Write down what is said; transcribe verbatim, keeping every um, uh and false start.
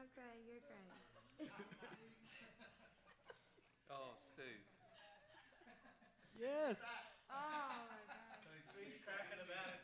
Don't cry, you're crying. Oh, Stu. Yes. Oh my god. So he's cracking about it.